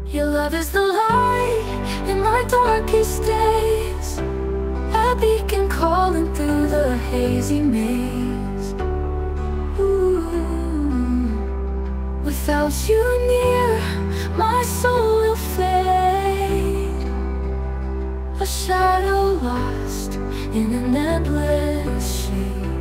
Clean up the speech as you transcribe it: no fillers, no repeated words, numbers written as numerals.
Your love is the light in my darkest days, a beacon calling through the hazy maze. Ooh. Without you near, my soul will fade, a shadow lost in an endless shade.